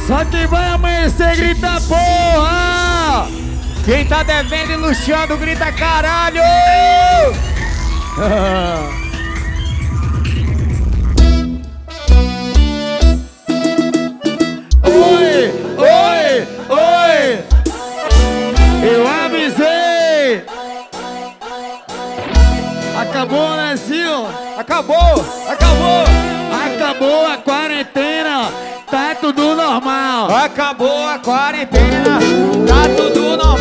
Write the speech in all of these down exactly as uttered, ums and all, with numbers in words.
Só quem vai amanhecer grita porra! Quem tá devendo e luxando grita caralho! Oi, oi, oi! Eu avisei! Acabou, né, Sil? Acabou, acabou! Acabou a quarentena, tá tudo normal. Acabou a quarentena, tá tudo normal.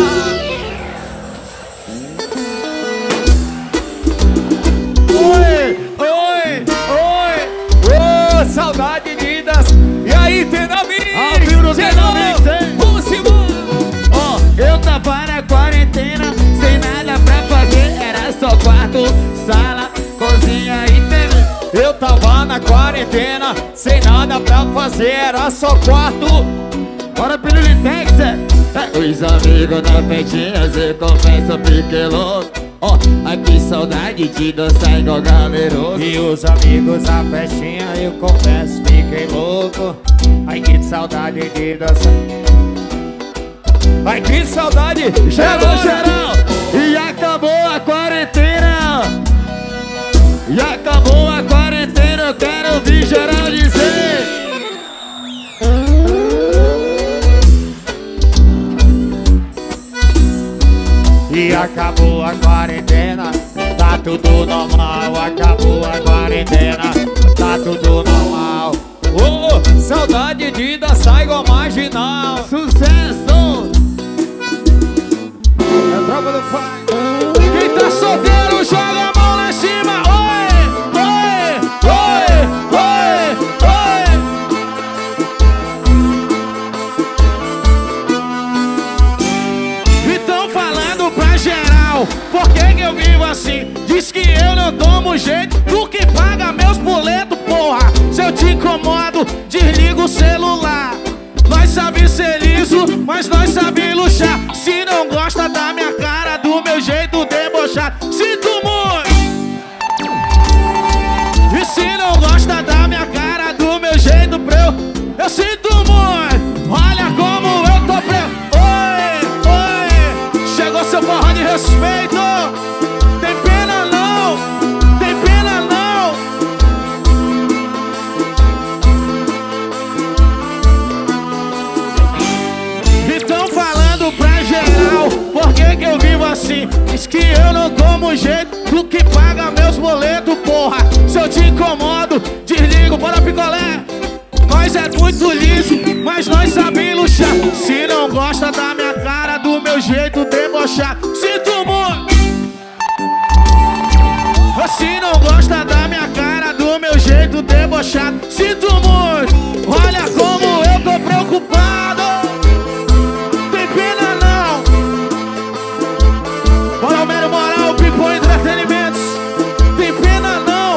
Oi, oi, oi! Ô, oh, saudade de das. E aí, Tenamix? Ao vivo no Tenamix, hein? Vamos embora! Ó, oh, eu tava na quarentena, sem nada pra fazer, era só quarto, sala, cozinha e T V. Eu tava na quarentena, sem nada pra fazer, era só quarto. Bora pelo Lintex, é? Os amigos na festinha, cê confessa, fiquei louco. Ó, oh, ai que saudade de dançar igual galeroso. E os amigos na festinha, eu confesso, fiquei louco. Ai que saudade de dançar. Ai que saudade, geral, geral. E acabou a quarentena. E acabou a quarentena, eu quero ouvir geral dizer. E acabou a quarentena, tá tudo normal. Acabou a quarentena, tá tudo normal. Oh, saudade de dançar igual marginal. Sucesso! É a tropa do pai. Quem tá solteiro, joga a mão lá em cima. Oi, oi, oi, oi, oi. Então falando pra geral, por que que eu vivo assim? Diz que eu não tomo jeito do que paga meus boletos, porra. Se eu te incomodo, desliga o celular. Nós sabe ser liso, mas nós sabe luxar. Se não gosta da minha cara, do meu jeito debochado, sinto muito. E se não gosta da minha cara, do meu jeito preu, eu sinto muito. Olha como eu tô preu. Oi, oi, chegou seu forró de respeito. Tem pena não, tem pena não. Então falando pra geral, por que que eu vivo assim? Diz que eu não tomo jeito do que paga meus boletos, porra. Se eu te incomodo, desligo, bora picolé. Nós é muito liso, mas nós sabemos luxar. Se não gosta da minha cara, do meu jeito debochar, sinto muito. Se não gosta da minha cara, do meu jeito debochado, sinto muito. Olha como eu tô preocupado. Tem pena não. Bora o Mero Moral, Pipo Entretenimentos. Tem pena não.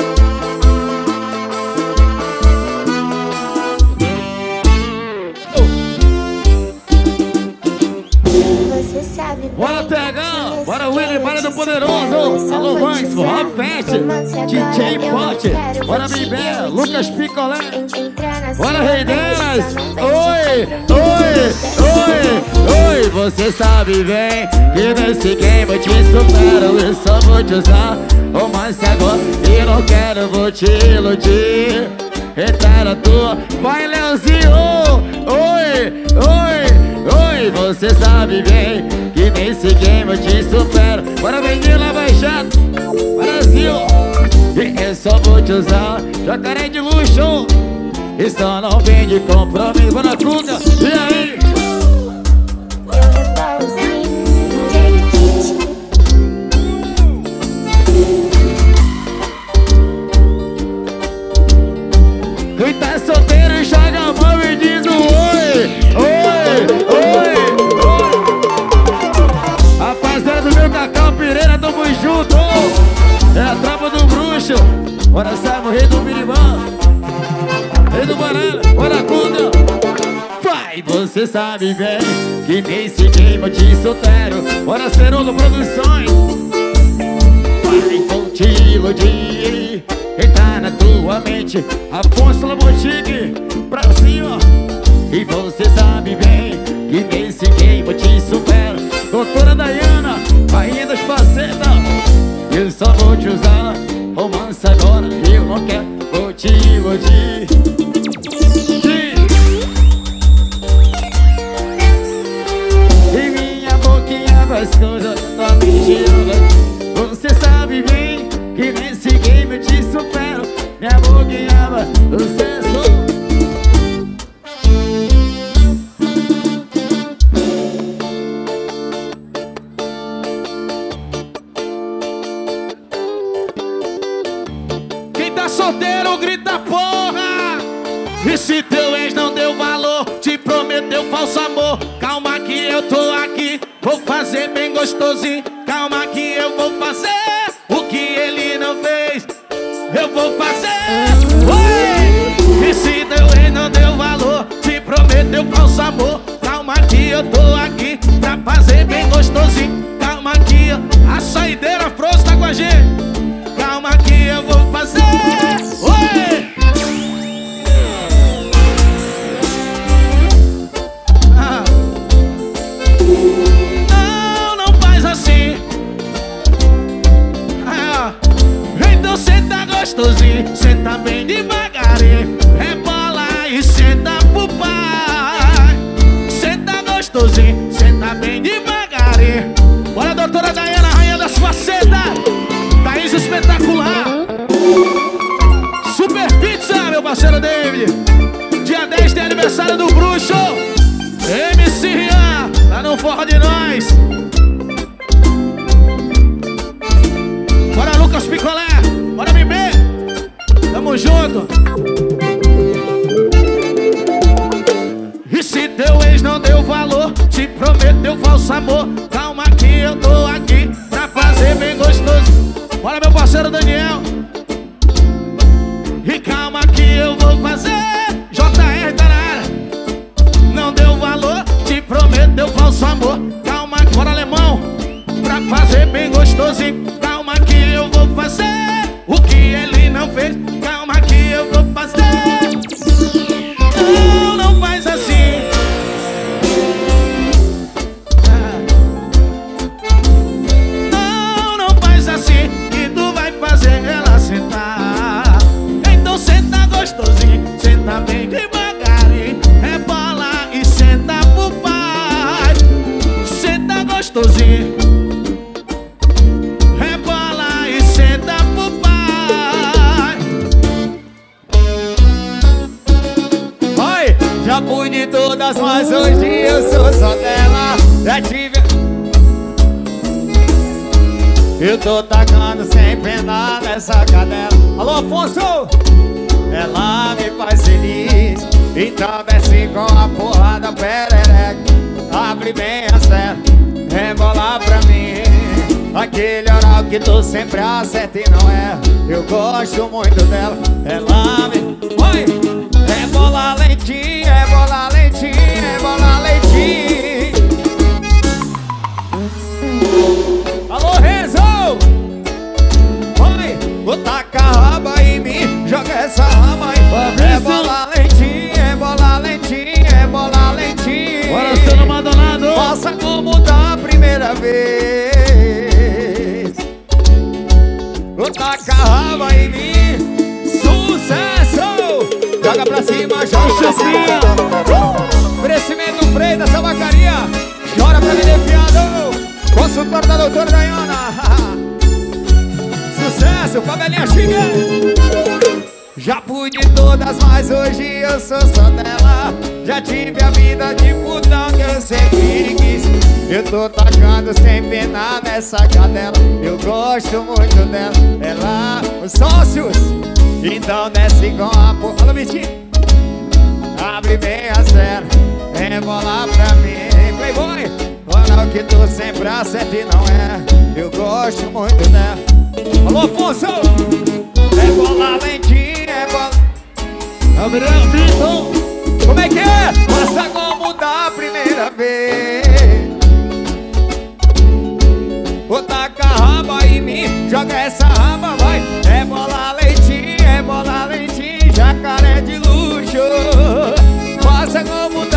Você sabe. Bora pegar, bora Willy, bora do Poderoso. Alô Banks, Rob Fest, D J Pote, bora Bibé, Lucas Picolé, bora Rei delas. Oi, oi, oi, oi. Você sabe bem que nesse game eu te supero e só vou te usar o mais agora. E não quero, vou te iludir. Entrar na tua, vai Leozinho. Oi, oi, oi. Você sabe bem que nesse game eu te supero. Bora menina baixada, Brasil. E eu só vou te usar, jacaré de luxo. E só não vem de compromisso. Bora Cuca, e aí? Quem tá solteiro joga a mão e diz um oi, oi, oi, oi. Rapaziada do meu Cacau Pereira, tamo junto. É a tropa do bruxo. Bora Samu, rei do Miribã, rei do Banana, bora Cuda. Vai, você sabe bem que nesse game eu te solteiro. Bora Cerulo Produções. Vai, vou te iludir. Entrar na tua mente, Afonso Labotique, pra cima. E você sabe bem que nesse game eu te supero. Doutora Dayana, rainha das facetas, eu só vou te usar. Romance agora, eu não quero, vou te iludir. E minha boquinha gostosa tá me girando. Você sabe bem que nesse game eu te supero. Minha boquinha vai, você sou. Solteiro grita porra. E se teu ex não deu valor, te prometeu falso amor, calma que eu tô aqui, vou fazer bem gostosinho. Calma que eu vou fazer o que ele não fez, eu vou fazer. Oi! E se teu ex não deu valor, te prometeu falso amor, calma que eu tô aqui pra fazer bem gostosinho. Calma que eu... a saideira Frost tá com a gente. Calma que eu vou fazer. Oi! Ah. Não, não faz assim. Ah. Então senta gostosinho, senta bem devagarinho, rebola e senta pro pai. Senta gostosinho, senta bem devagarinho. Bora, doutora Dayana, rainha das facetas. Thaís espetacular. Super Pizza, meu parceiro David. Dia dez tem aniversário do Bruxo. M C Rian, tá no forró de nós. Bora, Lucas Picolé. Bora, Bebê. Tamo junto. E se teu ex não deu valor, te prometeu falso amor, calma que eu tô aqui pra fazer bem gostoso. Bora, meu parceiro Daniel. E calma que eu vou fazer. J R tá na área. Não deu valor, te prometeu falso amor, calma, bora alemão, pra fazer bem gostosinho. Calma que eu vou fazer o que ele não fez. Calma que eu vou fazer. Não, não faz assim. Não, não faz assim, que tu vai fazer ela sentar. Então senta gostosinho, senta bem devagarinho, rebola e senta pro pai. Senta gostosinho, rebola e senta pro pai. Oi, já fui de todas, mas hoje eu sou só dela. Já tive... eu tô tacando sem pena nessa cadela. Alô, Afonso! Ela me faz feliz, então desce com a porrada perereca. Abre bem a cela, rebola pra mim. Aquele oral que tu sempre acerta e não erra. Eu gosto muito dela. Ela me... oi! Rebola lentinho, rebola lentinho, rebola lentinho. Alô, Renzo! Oi! Vou tacar a raba em mim, joga essa raba aí. Rebola lentinho, rebola lentinho, rebola lentinho. Bora, seu Madonado. Faça como da primeira vez. Vou tacar a raba em mim. Sucesso! Joga pra cima, joga pra cima. uh! Oferecimento Frei da Sabacaria. Chora pra vender fiado. Consultor da doutora Dayana. Sucesso, favelinha chique. Já fui de todas, mas hoje eu sou só dela. Já tive a vida de putão que eu sempre quis. Eu tô tacando sem pena nessa cadela. Eu gosto muito dela. Ela, os sócios, então desce com a porra. Alô, Vitinho. Abre bem a cena, rebola pra mim. Playboy, olha o que tu sempre acerta e não é. Eu gosto muito dela. Alô, Afonso. Rebola lentinho, rebola. Gabriel Vitor. Como é que é? Faça como da primeira vez. Vou tacar a raba em mim, joga essa raba, vai. Rebola leitinho, rebola leitinho, jacaré de luxo. Faça como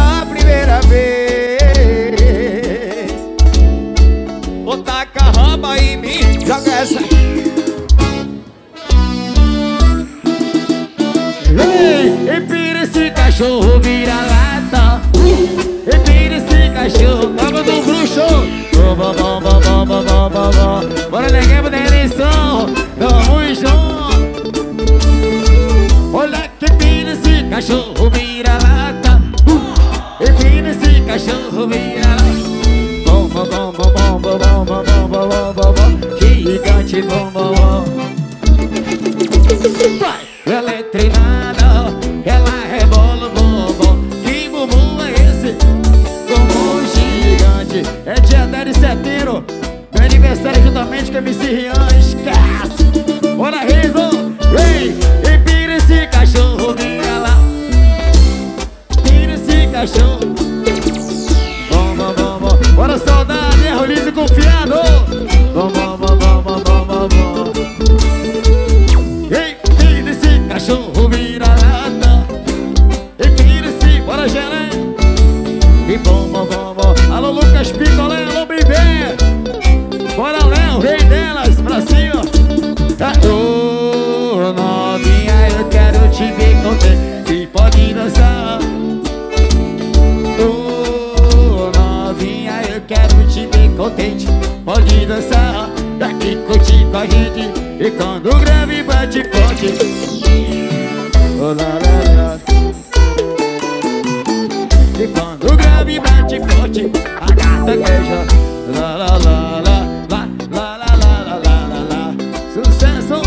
cachorro vira lata. Empina esse cachorro, tava do bruxo. Bom, bom, bom, bom, bom, bom, bom, bom, bom. Bora neguinho da eleição, tamo junto. Olha que empina esse cachorro vira lata. Empina esse cachorro vira lata. Bom, bom, bom, bom, bom, bom, bom, bom, bom, bom, bom, bom. Gigante, bom, bom, bom. Vai! Ela é treinada, ela rebola o bombom. Que bumbum é esse? Bumbum gigante. É dia dez de setembro, meu aniversário juntamente com a M C Rian. Esquece! Bora, Riso! Ei! Empina esse cachorro, vira lá. Empina esse cachorro. Bom, bom, bom, bom. Bora, saudade, é Rolizo confiado. Bom, bom, bom, bom, bom, bom, bom, bom. Ei, empina esse cachorro, vira lata. Empina esse, bora, Gelé. E bom, bom, bom, bom. Alô, Lucas Picolé, alô, bebê. Bora, Léo, rei delas, pra cima. Ô, novinha, eu quero te ver contente e pode dançar. Ô, novinha, eu quero te ver contente, pode dançar. Daqui curtir com a gente e quando o grave bate forte. Oh, lá, lá, lá. E quando o grave bate forte, a gata queixa. Lá, lá, lá, lá, lá, lá, lá, lá, lá, lá, lá. Sucesso!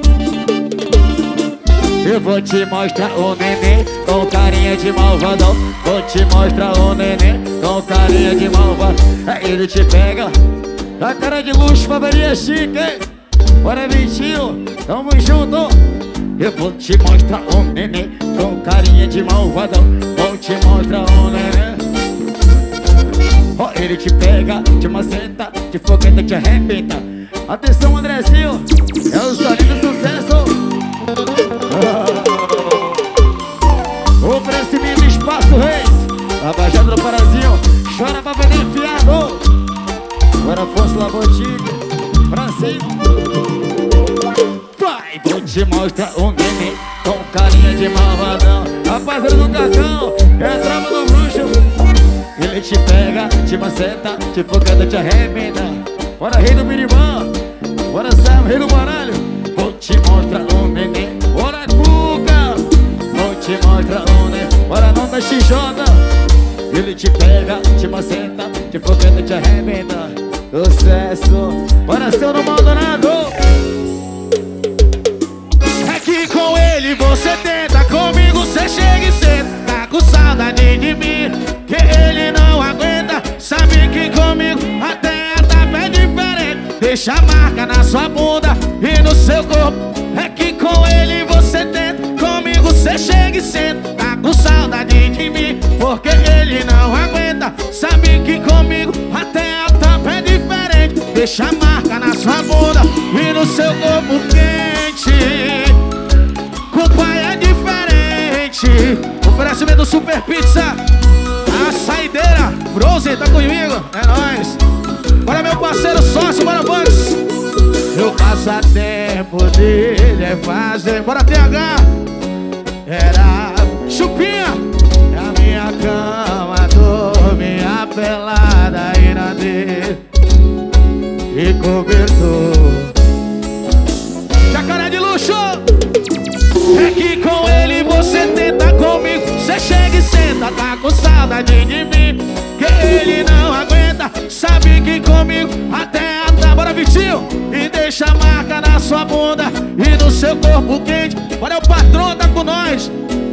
Eu vou te mostrar o neném com carinha de malvadão. Vou te mostrar o neném com carinha de malvadão. Aí ele te pega, a cara de luxo, Favaria chique, hein? Bora, Vitinho, tamo junto. Eu vou te mostrar o neném com carinha de malvadão. Vou te mostrar o neném. Ó, oh, ele te pega, te maceta, te fogueta, te arrebenta. Atenção, Andrezinho, é o solinho do sucesso. Oferecimento Espaço Reis, Abajado do Parazinho, chora pra vender fiado. Agora Afonso Labotiga, pra cima. Vai, vou te mostrar um neném com carinha de malvadão. Rapaziada do Cacão, é a trama do bruxo. Ele te pega, te maceta, te focada, te arrebenta. Bora, rei do Biribã, bora, Sam, rei do baralho. Vou te mostrar um neném, bora, Cuca. Vou te mostrar um neném, bora, não da X J. Ele te pega, te maceta, te focada, te arrebenta. Sucesso, bora, seu no Maldonado. É que com ele você tenta, comigo cê chega e senta. Tá com saudade de mim, que ele não aguenta. Sabe que comigo até a tapa é diferente. Deixa a marca na sua bunda e no seu corpo. É que com ele você tenta, comigo cê chega e senta. Tá com saudade de mim, porque ele não aguenta. Sabe que comigo até a tapa é diferente. Deixa a marca na sua bunda e no seu corpo quente. Com o pai é diferente. Oferecimento Super Pizza, a saideira, Frozen, tá comigo? É nóis. Bora, meu parceiro sócio, bora, Banks. Meu passatempo dele é fazer. Bora, T H. Era chupinha. É a minha cama, dormia pelada e na dele e cobertor. Jacaré de luxo. É que com ele você tenta, comigo cê chega e senta. Tá com saudade de mim, que ele não aguenta. Sabe que comigo até a tá. Bora, Vitinho. E deixa a marca na sua bunda e no seu corpo quente. Bora, o patrão tá com nós.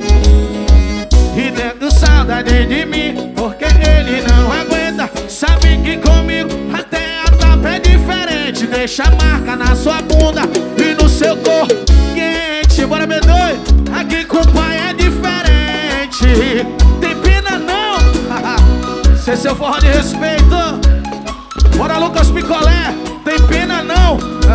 E tendo saudade de mim, porque ele não aguenta. Sabe que comigo até a tapa é diferente. Deixa a marca na sua bunda e no seu corpo quente. Bora, B dois. Aqui com o pai é diferente. Tem pena não. Cê é seu forró de respeito. Bora, Lucas Picolé. Tem pena não.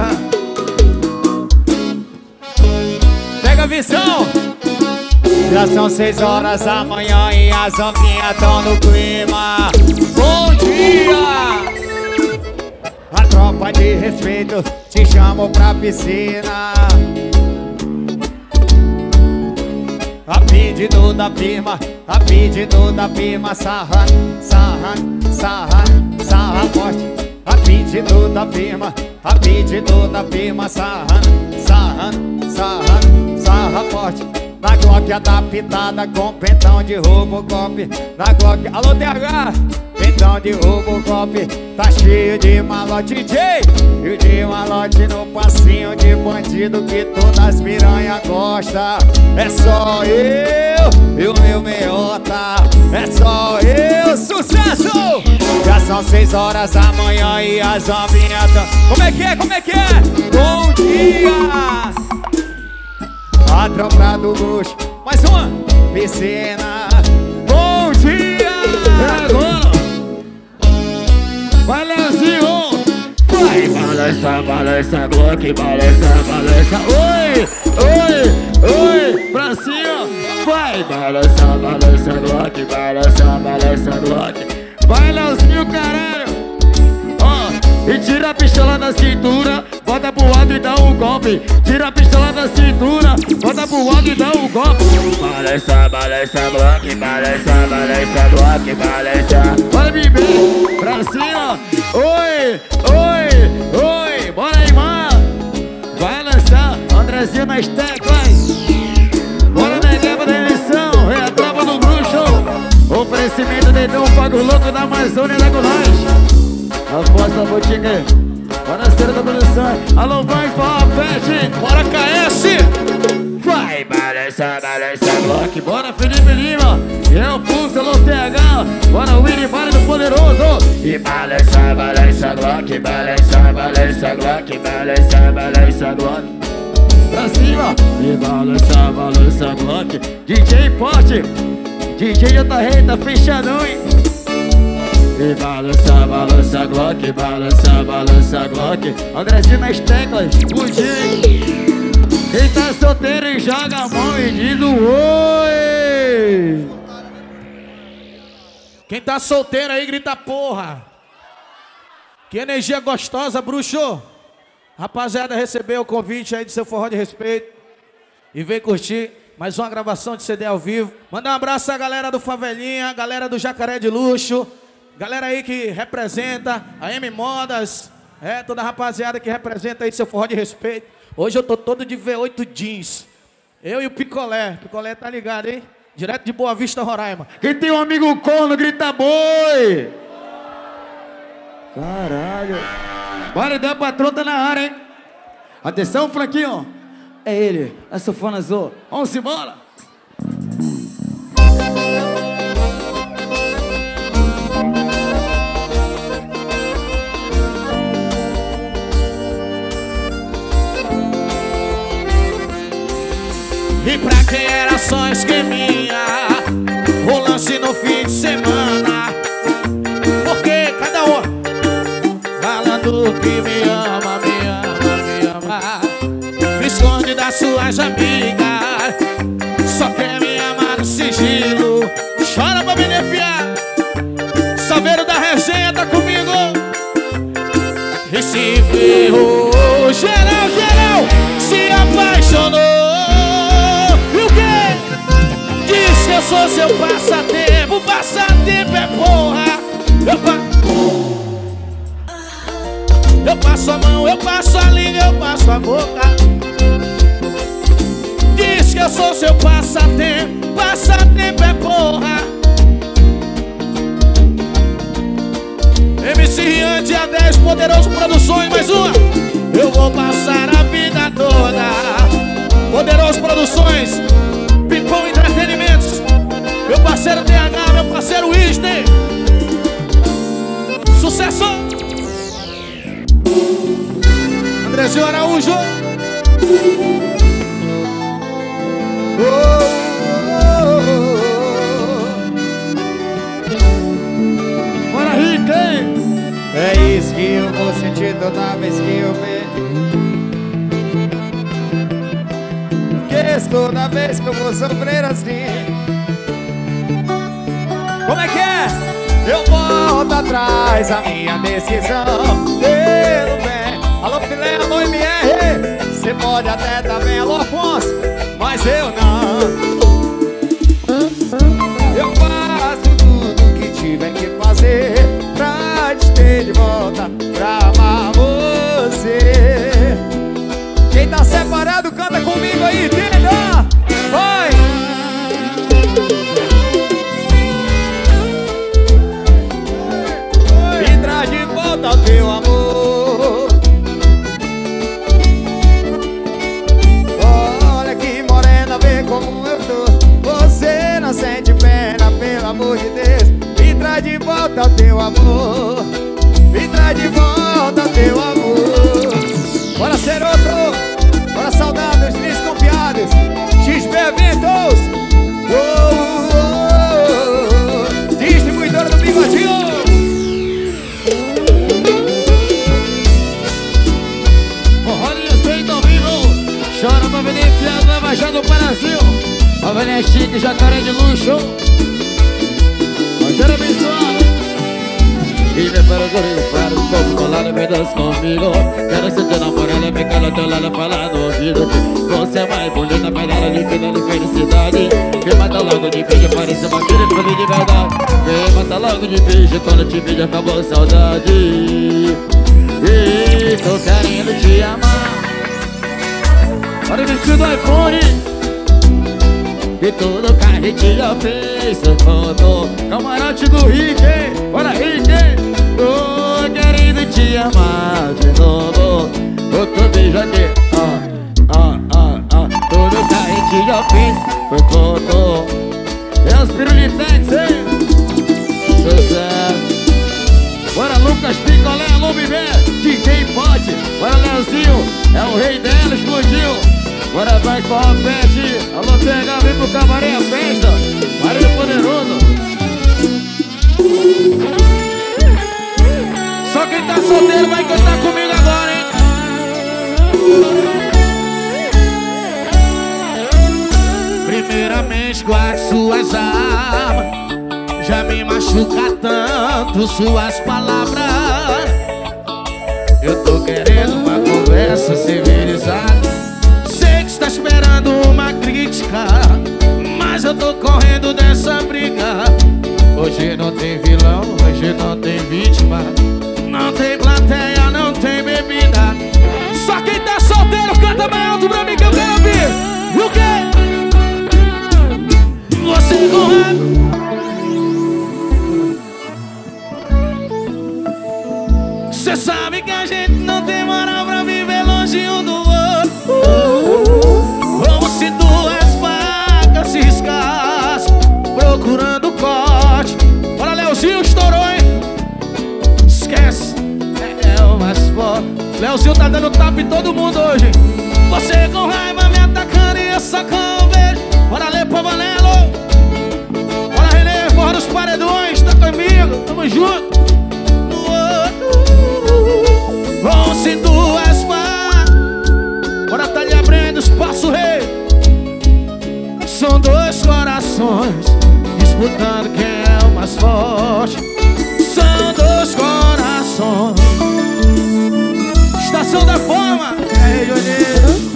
Pega a visão. Já são seis horas da manhã e as ombrinhas tão no clima. Bom dia! A tropa de respeito te chamo pra piscina. a pedido da firma, a pedido da firma. Sarra, sarra, sarra, sarra forte. A pedido da firma, a pedido da firma. Sarra, sarra, sarra, sarra forte. Na Glock adaptada com pentão de Robocop. Na Glock, alô T H, pentão de Robocop. Tá cheio de malote, D J, e de malote no passinho de bandido que todas as piranha gosta. É só eu e o meu meiota. É só eu, sucesso! Já são seis horas da manhã e as hominhas tão... Como é que é, como é que é? Bom dia! A tropa do luxo, mais uma piscina. Bom dia! É agora! Vai, Leozinho! Vai! Balança, balança, Glock, balança, balança. Oi, oi, oi! Pra cima! Vai! Balança, balança, Glock, balança, balança, Glock. Vai, Leozinho, caralho! E tira a pistola da cintura, bota pro lado e dá um golpe. Tira a pistola da cintura, bota pro lado e dá um golpe. Balança, balança, Glock, balança, balança, Glock, balança. Bora, bebê, pra cima. Oi, oi, oi, bora aí, mano. Vai lançar, Andrezinho nas teclas. Bora na guerra da eleição, é a tropa do bruxo. Oferecimento de Dom Pago Louco da Amazônia da Goiás. Aposta a botinha, bora cera da produção. Alô, vai, Forró Fest. Bora, K S. Vai, balança, balança, Glock. Bora, Felipe Lima. E é o Pulso, alô, T H. Bora, Willy, Vale do Poderoso. E balança, balança, Glock. Balança, balança, Glock. Balança, balança, Glock. Pra cima. E balança, balança, Glock. D J Pote, D J J Rei, tá fechadão, hein? E balança, balança, Glock, balança, balança, Glock. Andrezinho nas teclas, o D J. Quem tá solteiro e joga a mão e diz o oi. Quem tá solteiro aí grita porra. Que energia gostosa, bruxo. Rapaziada, recebeu o convite aí de seu forró de respeito e veio curtir mais uma gravação de C D ao vivo. Mandar um abraço à galera do Favelinha, galera do Jacaré de Luxo, galera aí que representa a M Modas, é, toda a rapaziada que representa aí seu forró de respeito. Hoje eu tô todo de V oito jeans. Eu e o Picolé. Picolé tá ligado, hein? Direto de Boa Vista, Roraima. Quem tem um amigo corno, grita boi! Caralho. Bora, da patrão tá na área, hein? Atenção, Franquinho. É ele, a Sofona Azul. Vamos embora. E pra quem era só esqueminha, o lance no fim de semana. Porque cada um falando que me ama, me ama, me ama, me esconde das suas amigas, só quer me amar no sigilo. Chora pra me defiar, Saveiro da resenha tá comigo. E se ferrou, geral, geral, se apaixonou. Eu sou seu passatempo, passatempo é porra. Eu, pa... eu passo a mão, eu passo a língua, eu passo a boca. Diz que eu sou seu passatempo, passatempo é porra. M C Rian, dia dez, Poderoso Produções, mais uma. Eu vou passar a vida toda. Poderoso Produções, Pipão Entretenimentos, meu parceiro T H, meu parceiro Wisney. Sucesso! Andrezinho Araújo. Oh, oh, oh. Bora, Rick, hein? É isso que eu vou sentir toda vez que eu ver. Toda vez que eu vou sofrer assim. Como é que é? Eu volto atrás a minha decisão. Pelo bem. Alô, Filé, alô, M R. Cê pode até tá bem, alô, Afonso, mas eu não. voltei de volta pra amar você. Quem tá separado, canta comigo aí, entenda! Vai! Me traz de volta o teu amor. Olha que morena, vê como eu tô. Você não sente pena, pelo amor de Deus. Me traz de volta o teu amor. Me traz de volta o teu amor. Bora ser outro. Bora saudar dos desconfiados. X B Eventos. Oh, oh, oh. Distribuidora do Bigodinho. Rolinhas feito ao vivo. Chora pra vender enfiado, vai baixando do Brasil. A velha chique, jacaré de luxo. Rogério abençoado. E me para o gorilo, para o povo colado, vem dança comigo. Quero ser teu namorado, vem cá no teu lado, falar no ouvido. Você é mais bonita, pedala de vida de felicidade. Vem matar logo de beijo, parece uma filha de de verdade. Vem matar logo de beijo, quando te vejo acabou a saudade. E tô querendo te amar. Olha o vestido do iPhone. E tudo que a gente já fez, foto. Camarote do Rick, bora Rick. Tô querendo te amar de novo. Outro beijo aqui, ó, ó, ó, ó. Tudo que a gente já fez foi foto. É os pirulitex, hein? Sucesso. Bora Lucas Picolé, alô Bibé, D J Pote. Bora Leozinho, é o rei dela, explodiu. Bora vai com a pet. Alô T H, vem pro cabaré a festa. Barulho poderoso. Só quem tá solteiro vai cantar comigo agora, hein? Primeiramente com as suas armas já me machuca tanto suas palavras. Eu tô querendo uma conversa civilizada. Tá esperando uma crítica, mas eu tô correndo dessa briga. Hoje não tem vilão, hoje não tem vítima. Não tem plateia, não tem bebida. Só quem tá solteiro canta mais alto pra mim que eu quero ouvir. O quê? Você correndo. Cê sabe que a gente não tem moral pra viver longe um do outro. Como se duas facas se escassem procurando corte. Bora Leozinho, estourou, hein? Esquece, é, é o mais forte. Leozinho tá dando tapa em todo mundo hoje. Você com raiva me atacando e eu só com um beijo. Bora ler pro Vanelo. Bora Renê, fora dos paredões, tá comigo, tamo junto. Como se duas facas. Bora Thalia Brenda, Espaço Rei. São dois corações disputando quem é o mais forte. São dois corações. Estação da Fama. É, Joninho.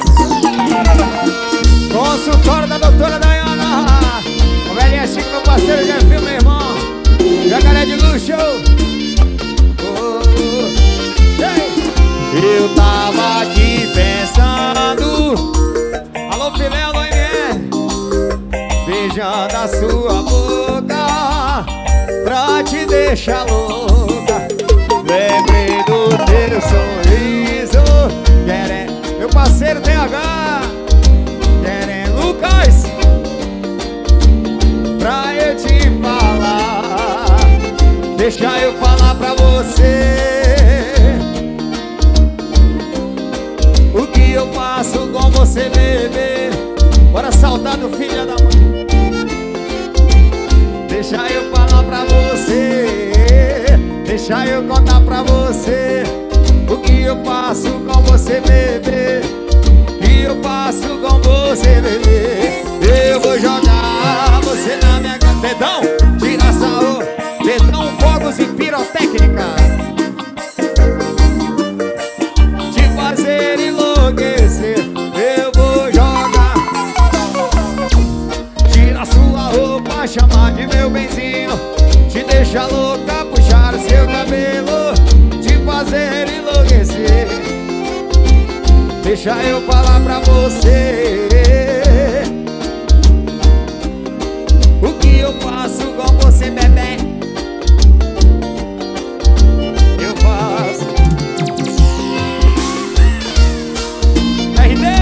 Consultório da doutora Dayana. O velhinho Chico, meu parceiro, já viu, meu irmão. Jacaré de luxo. Oh, oh. Eu tava aqui pensando. Alô, filé, alô, M R. Beijando a sua boca pra te deixar louca. Lembrei do teu sorriso. Querendo, meu parceiro T H. Querendo Lucas. Pra eu te falar. Deixa eu falar pra você o que eu faço com você, bebê. Bora saudar do filho da mãe. Deixa eu falar pra você. Deixa eu contar pra você o que eu faço com você, bebê. O que eu faço com você, bebê. Eu vou jogar você na minha casa. Dedão, tira sarro. Dedão, fogos e pirotécnica. Te fazer enlouquecer. Eu vou jogar. Tira sua roupa, chamar de meu benzinho. Te deixa louca, puxar o seu cabelo. deixa eu falar pra você o que eu faço com você, bebê. Eu faço R D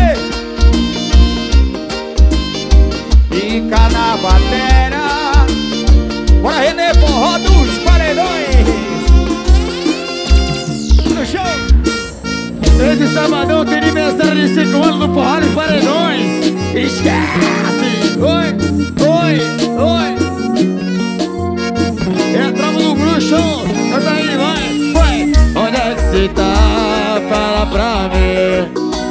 fica na batera. Bora, Renê, forró dos paredões no show. Esse sabadão tem aniversário de cinco anos no Forró dos Paredões. Esquece! Oi, oi, oi. É a tropa do bruxo. Canta aí, vai, vai. Onde é que cê tá? Fala pra mim.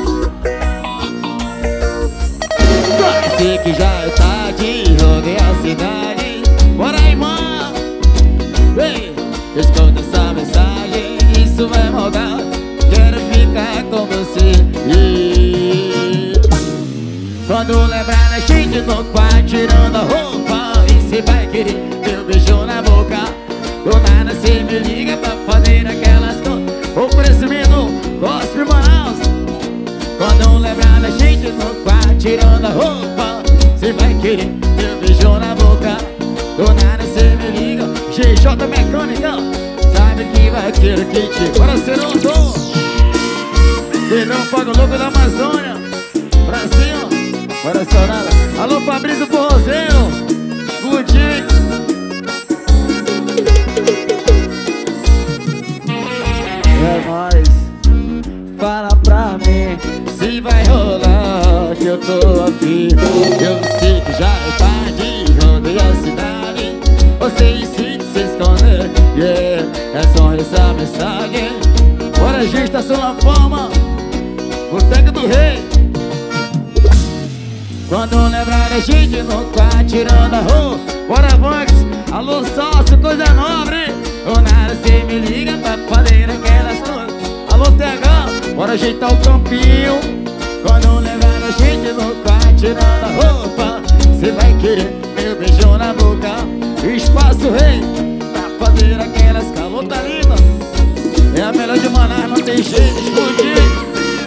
Sei que já é tarde, rodei a cidade. Bora, irmã. Vem, escuta essa mensagem. Isso vai mudar. Quero ficar com você. Quando lembrar da gente no quarto, tirando a roupa, e cê vai querer meu beijo na boca. Do nada cê me liga pra fazer aquelas coisas. Oferecimento, Gospel Manaus. Quando lembrar da gente no quarto, tirando a roupa, cê vai querer meu beijo na boca. Do nada cê me liga, G J Mecânica. Sabe que vai ter kit. Bora, Seroso. Pedrão Fogo Louco da Amazônia. Pra cima, bora, Sonada. Alô, Fabrício Forrozeiro. Gudinho. É nóis. Fala pra mim se vai rolar, que eu tô afim. Eu sei que já é tarde, rodei a cidade. Você insiste se esconder, yeah. É só essa mensagem. Bora, gente, estação na fama. Boteca do Rei. Quando lembrar da gente no quarto, tirando a roupa. Bora, Vanks. Alô, sócio, coisa nobre. Do nada cê me liga pra fazer aquelas coisas. Alô, T H, bora ajeitar o campinho. Quando lembrar da gente no quarto, tirando a roupa, cê vai querer meu beijo na boca. Espaço Rei, pra fazer aquelas calotas lindas. É a melhor de Manaus, não tem jeito de explodir.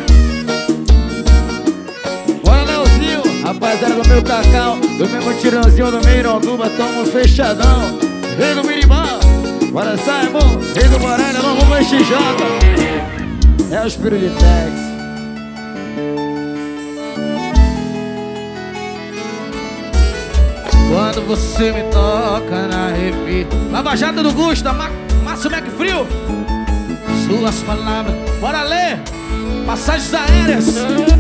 Rapaziada do meu cacau, do mesmo tirãozinho do Meironduba, tamo fechadão. Rei do Miribá, bora Simon, Rei do Borelha, não vamos X J. É o Spirilitex. Quando você me toca na revista. Lava Jato do Gusta, Márcio McFrio. Suas palavras, bora ler. Passagens aéreas.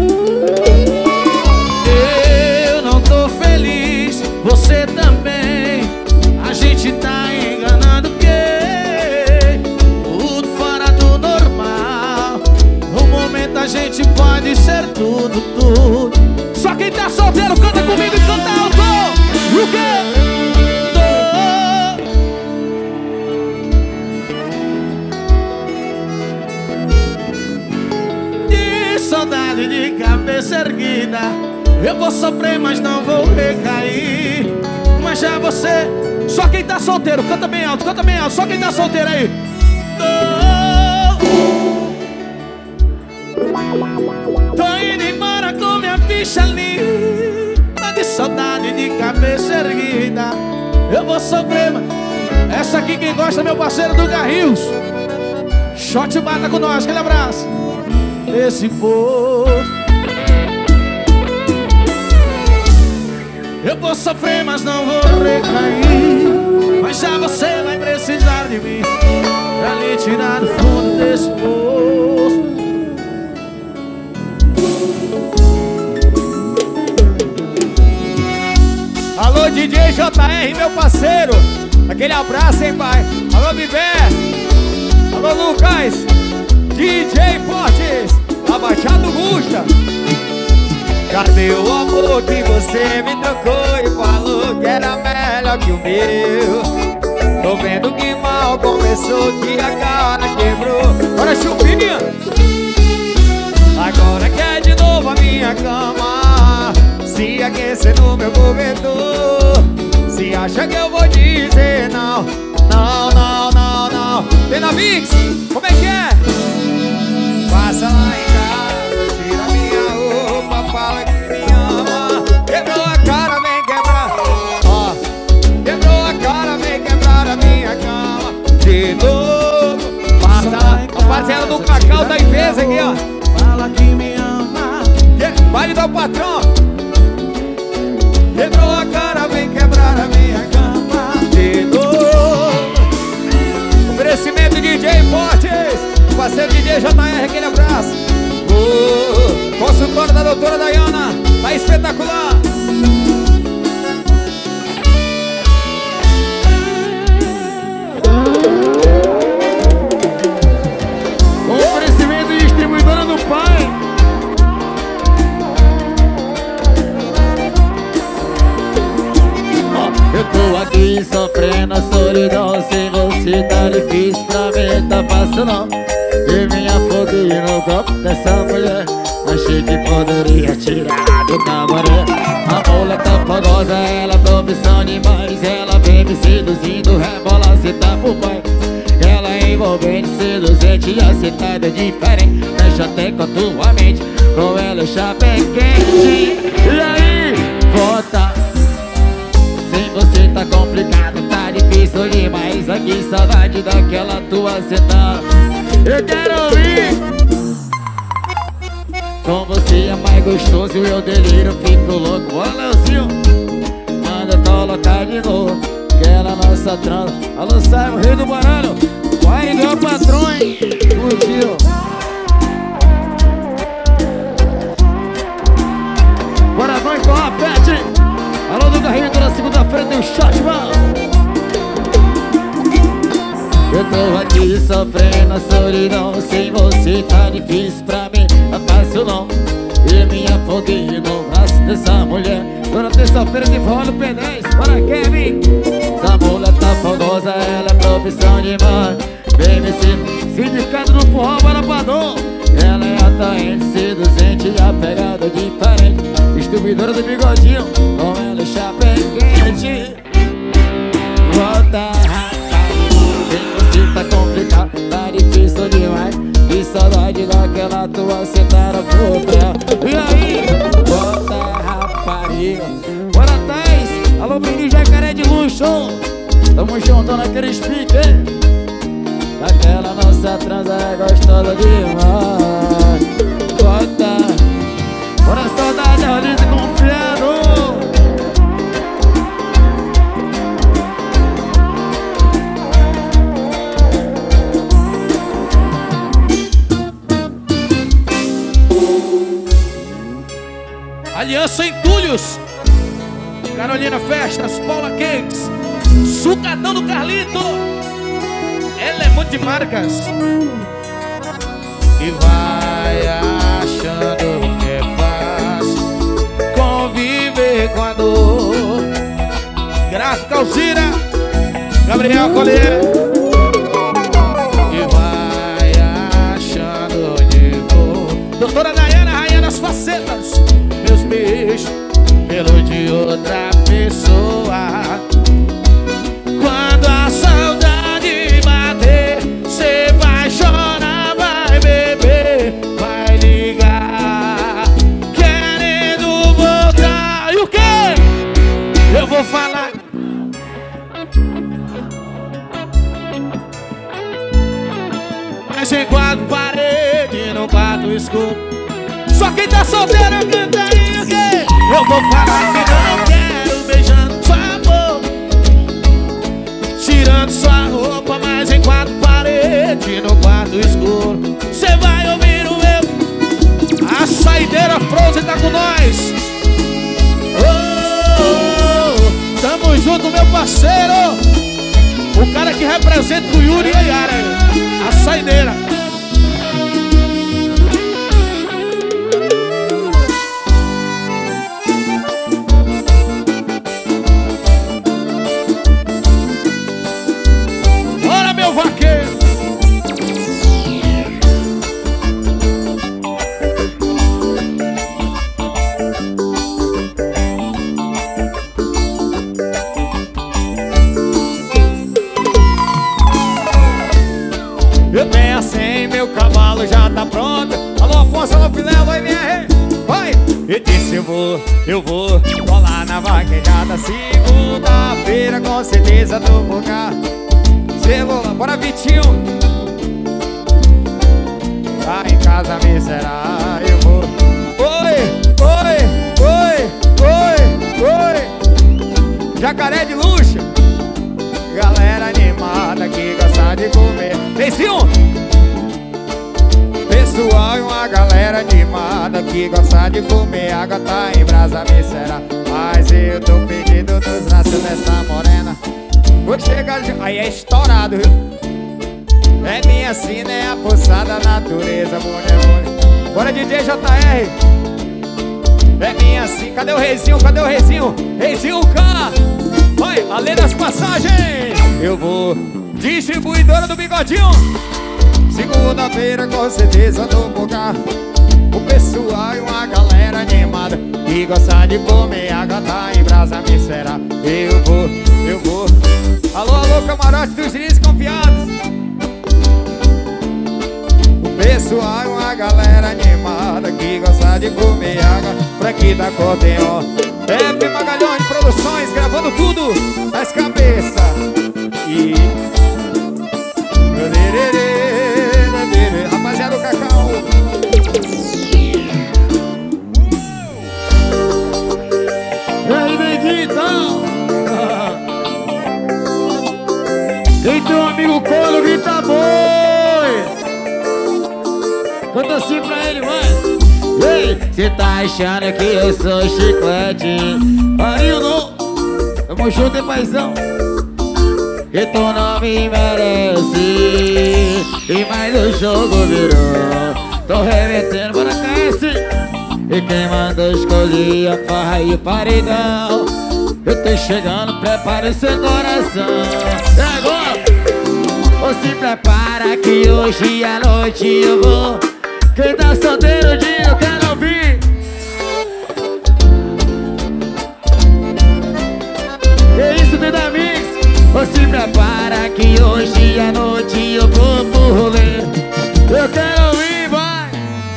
Eu não tô feliz, você também. A gente tá enganando quem? Tudo fora do normal. No momento a gente pode ser tudo, tudo. Só quem tá solteiro canta comigo e canta alto. O quê? De saudade de cabeça erguida. Eu vou sofrer, mas não vou recair. Mas já você, só quem tá solteiro, canta bem alto, canta bem alto. Só quem tá solteiro aí. Tô, tô indo embora com minha ficha ali. Tá de saudade de cabeça erguida. Eu vou sofrer, mas... Essa aqui quem gosta é meu parceiro do Garrios. Shot bata com nós, aquele abraço. Esse povo. Eu vou sofrer, mas não vou recair. Mas já você vai precisar de mim pra lhe tirar do fundo desse poço. Alô, D J J R, meu parceiro. Aquele abraço, hein, pai. Alô, Bibé. Alô, Lucas. D J Fortes, a Baixada Gusta. Cadê o amor que você me trocou e falou que era melhor que o meu? Tô vendo que mal começou, que a cara quebrou. Bora, chupinha! Agora quer de novo a minha cama, se aquecer no meu cobertor. Se acha que eu vou dizer não, não, não, não, não. Tem na Vix? Como é que é? Passa lá em casa, tira Cacau da empresa aqui, ó. Fala que me ama. Yeah, baile do patrão. Quebrou a cara, vem quebrar a minha cama de novo. Oferecimento D J Fortes, parceiro D J J R, aquele abraço. Oh, consultora da doutora Dayana, tá espetacular. Oferecimento de distribuidora do pai. Oh, eu tô aqui sofrendo a solidão. Sem você tá difícil pra mim, tá fácil não. E me afoguei no copo dessa mulher. Achei que poderia tirar do cabaré. A mulher tá fogosa, ela profissão demais. Ela vem me seduzindo, rebola, cê tá pro pai. Ela é envolvente, seduzente, aceitada diferente. Mexe até com a tua mente, com ela o chapa é quente. E aí, volta. Sem você tá complicado, tá difícil demais. Aqui saudade daquela tua sentada. Eu quero ouvir. Com você é mais gostoso e eu deliro, fico louco. Olha, Leozinho, manda colocar de novo aquela nossa trança. Alô, Simon, rei do baralho. Vai, meu patrão, hein? Curtiu. Bora, vai com a Pet. Alô, do Garrinho, toda segunda-feira tem um shot, mano. Eu tô aqui sofrendo a solidão. Sem você tá difícil pra mim, não é fácil não. E me afoguei no braço dessa mulher. Toda terça-feira de volta no P dez. Bora, Kevin. Essa mulher tá fogosa, ela é profissão demais. Vem me sindicato no forró, bora pra dor. Ela é atraente, seduzente e a pegada diferente. Distribuidora do bigodinho, com ela o chapa é quente. Volta, tá complicado, tá difícil demais. Que saudade daquela tua sentada por pé. E aí, bota rapariga. Bora, Thais. Alô, menino jacaré de luxo. Tamo juntando aquele speaker. Daquela nossa transa é gostosa demais. Bota. Bora, saudade, Rodrigo confiado. Aliança Entulhos, Carolina Festas, Paula Cakes, Sucatão do Carlito. Ela é muito de marcas. E vai achando que é fácil conviver com a dor. Gráfica Alzira, Gabriel Collier. E vai achando de boa. Doutora Dayana, rainha das facetas. Meus beijos pelo de outra pessoa. Quando a saudade bater, cê vai chorar, vai beber, vai ligar, querendo voltar. E o quê? Eu vou falar. Mas em quatro paredes, no quarto escuro. Só quem tá solteiro canta aí o quê? Eu vou falar que não quero, beijando sua boca, tirando sua roupa, mas em quatro paredes, no quarto escuro. Cê vai ouvir o meu. A saideira Frozen tá com nós. Oh, oh, oh. Tamo junto, meu parceiro. O cara que representa o Yuri e a Yara. A saideira. Vaqueiro. Eu tenho assim, meu cavalo já tá pronto. Alô, Afonso, alô, Filé, vai, minha rei. Vai! Eu disse eu vou, eu vou colar na vaquejada. Segunda-feira, com certeza tô por cá. Chegou lá, bora, Vitinho. brasa me será. Eu vou. Oi, oi, oi, oi, oi. Jacaré de luxo. Galera animada que gosta de comer. Reizinho! Pessoal e uma galera animada que gosta de comer. Água tá em brasa me será. Mas eu tô pedindo nos braços dessa morena. Vou chegar de... Aí é estourado, viu? É minha sina, é a poçada natureza, mulher, mulher. Bora D J J R. É minha sina. Cadê o reizinho? Cadê o reizinho? Reizinho K. Vai, além das passagens. Eu vou. Distribuidora do Bigodinho. Segunda-feira com certeza tô por cá. O pessoal e uma galera animada que gosta de comer. Água tá em brasa me será. Eu vou, eu vou. Alô, alô, camarote dos desconfiados. O pessoal e uma galera animada que gosta de comer. Água por aqui da Cordeon. F Magalhães Produções gravando tudo nas cabeças. E... rapaziada do Cacau. E aí, Neguito? Quem tem um amigo colo, grita boi. Canta assim pra ele, vai. Ei, cê tá achando que eu sou chiclete? Arildo, tamo junto, hein, paizão? Que tu não me merece. E mais o jogo virou. Tô remetendo, bora K S. E quem mandou escolher a farra e o paredão. Eu tô chegando, prepara o seu coração. E agora? Ou se prepara que hoje à noite eu vou. Quem tá solteiro, diga, eu quero ouvir. Que isso, Duda Mix? Ou se prepara que hoje à noite eu vou pro rolê. Eu quero ouvir, vai.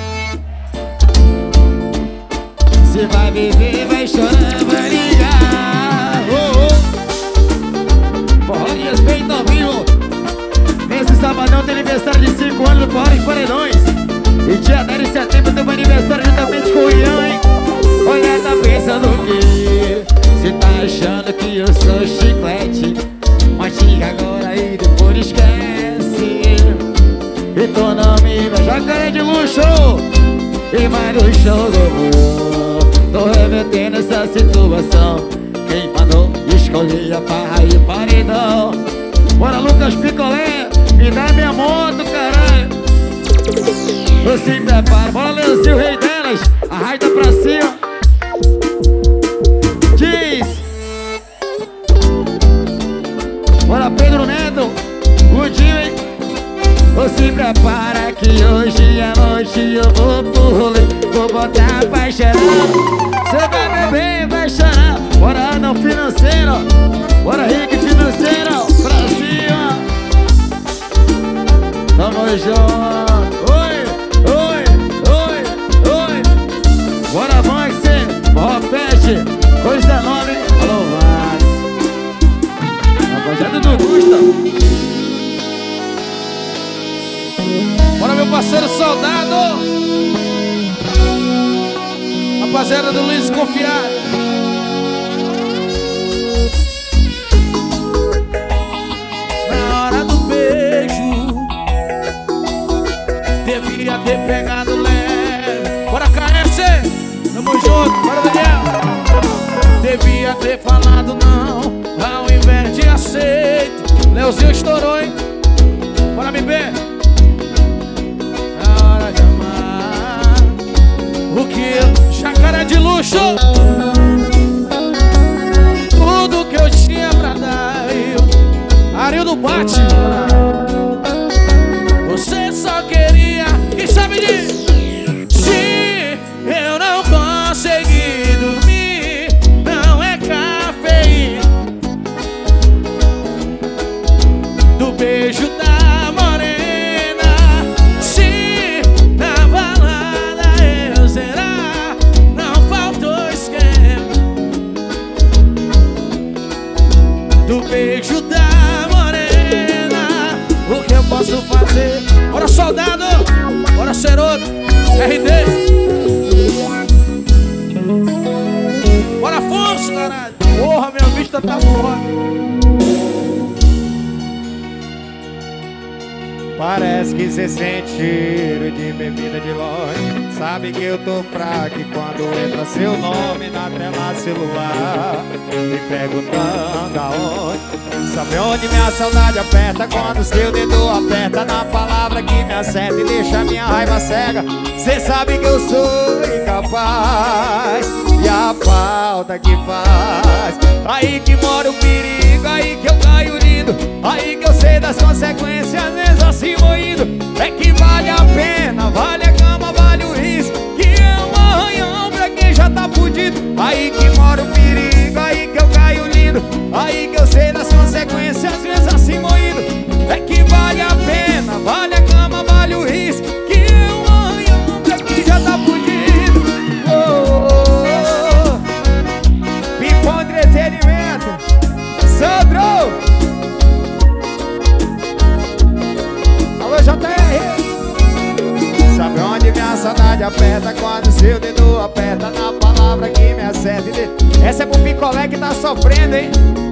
Cê vai beber, vai chorar, vai ligar. Oh, oh. Forró de respeito ao vivo. Nesse sabadão tem aniversário de cinco anos do Forró de Paredões. E dia dez de setembro tem um aniversário juntamente com o Ian, hein? Olha, tá pensando o quê? Cê tá achando que eu sou chiclete? Mastiga agora e depois esquece. E tô não me vejo. Jacaré de luxo. E mais no show do amor. Tô remetendo essa situação. Quem mandou escolher a farra e o paredão. Bora, Lucas Picolé. Me dá minha moto, caralho. Você prepara, bora Leozinho, o rei delas. Arrasta pra cima. Diz. Bora Pedro Neto, Ludinho, hein? Você prepara que hoje à noite eu vou pro rolê. Vou botar pra chorar. Cê vai beber, vai chorar. Bora não financeiro. Bora Rick financeiro. Pra cima. Tamo junto. Oi, oi, oi, oi. Bora Max, Forró Fest, coisa nova, hein? Alô, Max. Rapaziada do Gusta. Bora, meu parceiro Soldado. Rapaziada do Luiz Confiado. Na hora do beijo devia ter pegado leve. Bora K S, tamo junto, bora Daniel. Devia ter falado não, ao invés de aceito. Leozinho estourou, hein? Bora me ver. Na hora de amar. O que? Jacaré de luxo. Tudo que eu tinha pra dar. Arildo bate. Você só queria. E sabe disso? Se eu não consegui dormir, não é cafeína do beijo da morena. Se na balada eu zerar, não faltou esquema. Você sente cheiro de bebida de longe, sabe que eu tô fraco e quando entra seu nome na tela celular, me perguntando aonde, sabe onde minha saudade aperta quando seu dedo aperta na palavra que me acerta e deixa minha raiva cega. Cê sabe que eu sou incapaz e a falta que faz, aí que mora o perigo, aí que eu caio lindo, aí que eu sei das consequências, às vezes assim moído. É que vale a pena, vale a cama, vale o risco, que é um arranhão pra quem já tá fudido. Aí que mora o perigo, aí que eu caio lindo, aí que eu sei das consequências, às vezes assim moído. É que vale a pena, vale a cama, vale o risco, que é um arranhão pra quem já tá fudido. Oh, oh, oh. Pipom Entretenimento, Sandro. Alô, J R. Sabe onde minha saudade aperta quando seu dedo aperta na palavra que me acerta. Essa é pro picolé que tá sofrendo, hein?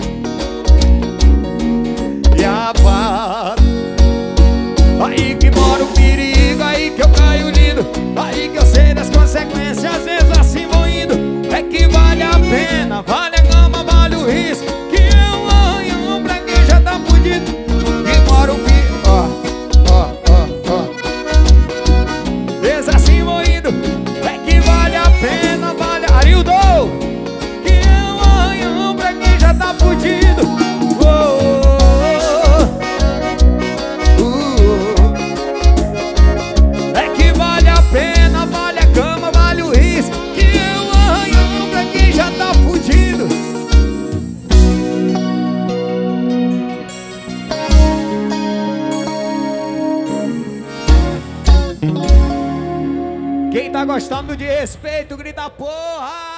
E a paz, aí que mora o perigo, aí que eu caio lindo, aí que eu sei das consequências, às vezes assim vou indo. É que vale a pena, vale a cama, vale o risco, que é um arranhão pra quem já tá fudido. Que mora o perigo, ó, ó, ó, ó, vezes assim vou indo. É que vale a pena, vale a... Arildo, que é um arranhão pra quem já tá fudido. Oh, quem tá gostando de respeito, grita porra!